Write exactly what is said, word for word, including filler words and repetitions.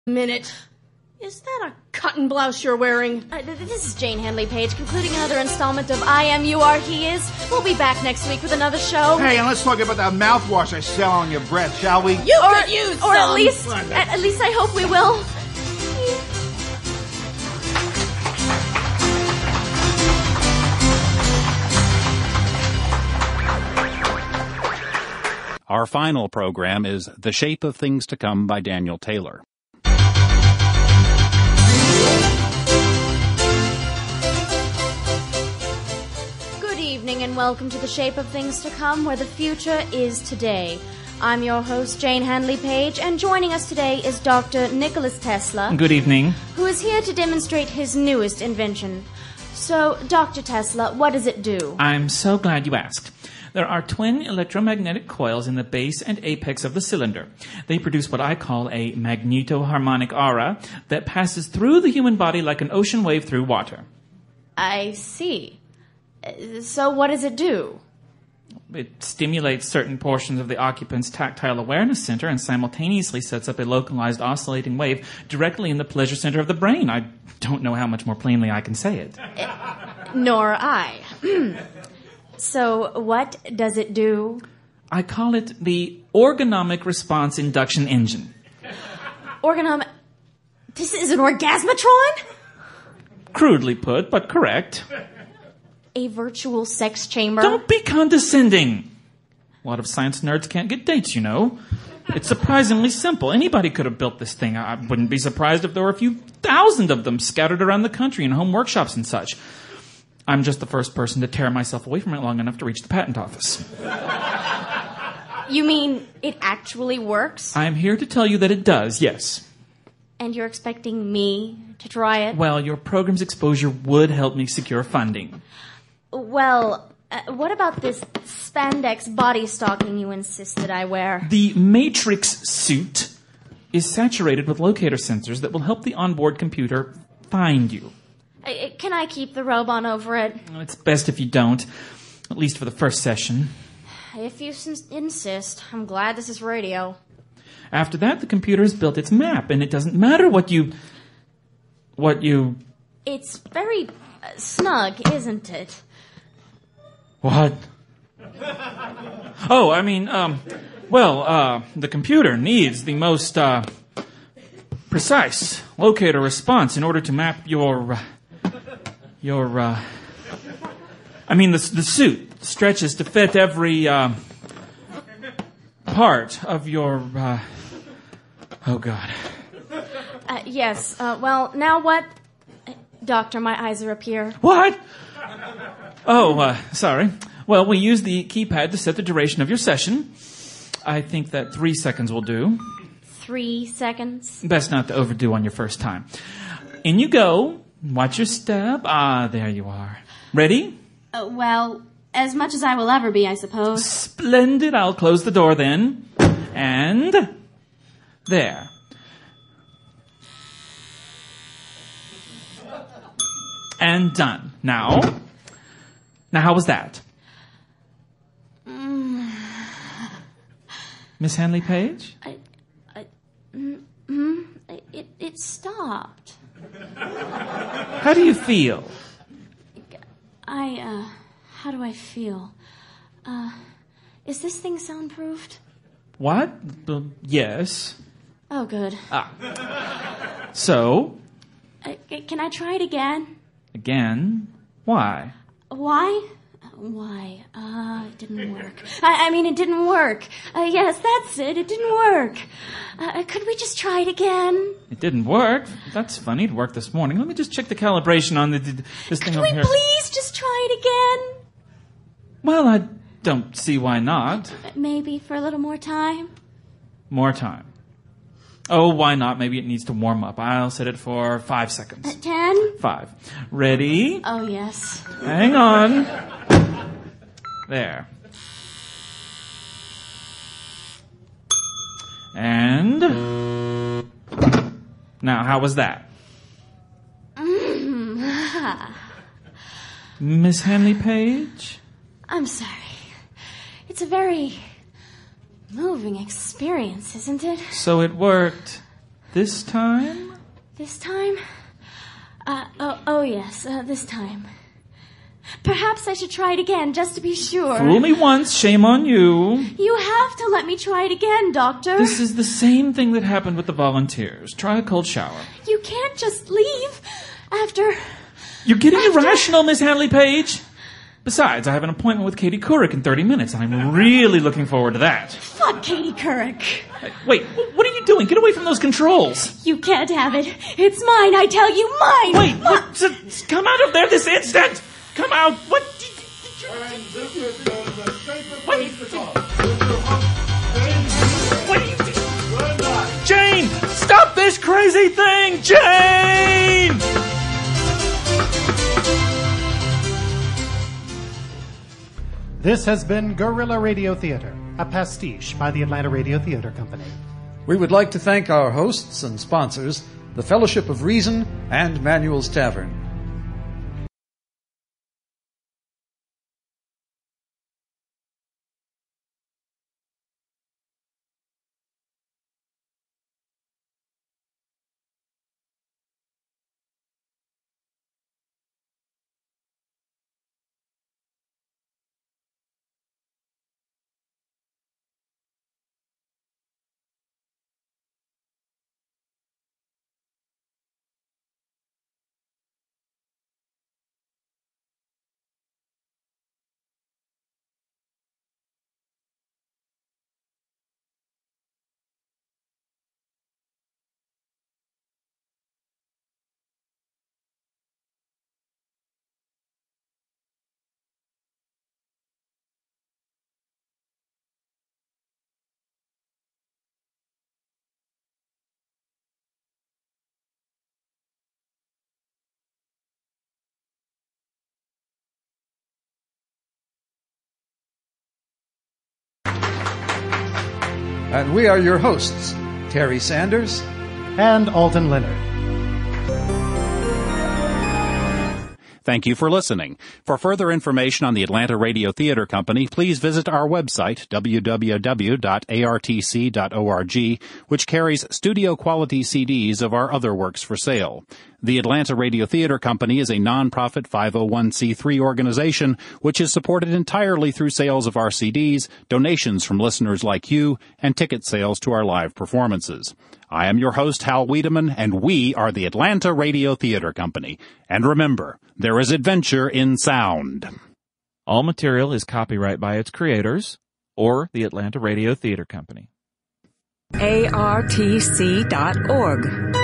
Minute. Is that a cotton blouse you're wearing? Uh, this is Jane Handley Page, concluding another installment of I Am, You Are, He Is. We'll be back next week with another show. Hey, and let's talk about that mouthwash I sell on your breath, shall we? You or, could use Or some. at least, at, at least I hope we will. Our final program is The Shape of Things to Come by Daniel Taylor. Good evening and welcome to The Shape of Things to Come, where the future is today. I'm your host, Jane Handley Page, and joining us today is Doctor Nicholas Tesla. Good evening. Who is here to demonstrate his newest invention. So, Doctor Tesla, what does it do? I'm so glad you asked. There are twin electromagnetic coils in the base and apex of the cylinder. They produce what I call a magnetoharmonic aura that passes through the human body like an ocean wave through water. I see. Uh, So what does it do? It stimulates certain portions of the occupant's tactile awareness center and simultaneously sets up a localized oscillating wave directly in the pleasure center of the brain. I don't know how much more plainly I can say it. Nor I. So what does it do? I call it the orgonomic response induction engine. Organom... This is an orgasmatron? Crudely put, but correct. A virtual sex chamber? Don't be condescending. A lot of science nerds can't get dates, you know. It's surprisingly simple. Anybody could have built this thing. I wouldn't be surprised if there were a few thousand of them scattered around the country in home workshops and such. I'm just the first person to tear myself away from it long enough to reach the patent office. You mean it actually works? I'm here to tell you that it does, yes. And you're expecting me to try it? Well, your program's exposure would help me secure funding. Well, uh, what about this spandex body stocking you insisted I wear? The Matrix suit is saturated with locator sensors that will help the onboard computer find you. Uh, Can I keep the robe on over it? It's best if you don't, at least for the first session. If you s- insist. I'm glad this is radio. After that, the computer has built its map, and it doesn't matter what you... what you... It's very uh, snug, isn't it? What? Oh, I mean, um... well, uh, the computer needs the most, uh... precise locator response in order to map your... Uh, your, uh... I mean, the, the suit stretches to fit every, uh... part of your, uh... oh, God. Uh, yes, uh, well, now what? Uh, Doctor, my eyes are up here. What? Oh, uh, sorry. Well, we use the keypad to set the duration of your session. I think that three seconds will do. Three seconds? Best not to overdo on your first time. In you go. Watch your step. Ah, there you are. Ready? Uh, well, as much as I will ever be, I suppose. Splendid. I'll close the door then. And there. And done. Now, now how was that? Miss Handley Page? I, I, mm, mm, it, it stopped. How do you feel? I, uh, how do I feel? Uh, is this thing soundproofed? What? Uh, yes. Oh, good. Ah. So? Uh, c- can I try it again? Again? Why? Why? Why? Uh, it didn't work. I, I mean, it didn't work. Uh, yes, that's it. It didn't work. Uh, could we just try it again? It didn't work. That's funny. It worked this morning. Let me just check the calibration on the, the this thing Could over we here. please just try it again? Well, I don't see why not. Maybe for a little more time? More time. Oh, why not? Maybe it needs to warm up. I'll set it for five seconds. Uh, ten? Five. Ready? Oh, yes. Hang on. There. And now, how was that? Mm. Miss Handley Page? I'm sorry. It's a very moving experience, isn't it? So it worked. This time? This time? Uh, oh, oh yes, uh, this time. Perhaps I should try it again, just to be sure. Fool me once, shame on you. You have to let me try it again, Doctor. This is the same thing that happened with the volunteers. Try a cold shower. You can't just leave after... You're getting after... irrational, Miss Handley Page. Besides, I have an appointment with Katie Couric in thirty minutes, and I'm really looking forward to that. Fuck Katie Couric. Hey, wait, what are you doing? Get away from those controls. You can't have it. It's mine, I tell you, mine. Wait, what? S- come out of there this instant. Come out. What? Did you... And this is the, the Shape of Wait. Things to Come. With your host, What are you doing? Glenn Knight. Jane, stop this crazy thing, Jane! This has been Guerrilla Radio Theater, a pastiche by the Atlanta Radio Theater Company. We would like to thank our hosts and sponsors, the Fellowship of Reason and Manuel's Tavern. And we are your hosts, Terry Sanders And Alden Leonard. Thank you for listening. For further information on the Atlanta Radio Theater Company, please visit our website, w w w dot a r t c dot org, which carries studio-quality C Ds of our other works for sale. The Atlanta Radio Theater Company is a non-profit five oh one c three organization which is supported entirely through sales of our C Ds, donations from listeners like you, and ticket sales to our live performances. I am your host, Hal Wiedemann, and we are the Atlanta Radio Theater Company. And remember, there is adventure in sound. All material is copyright by its creators or the Atlanta Radio Theater Company. A R T C dot org.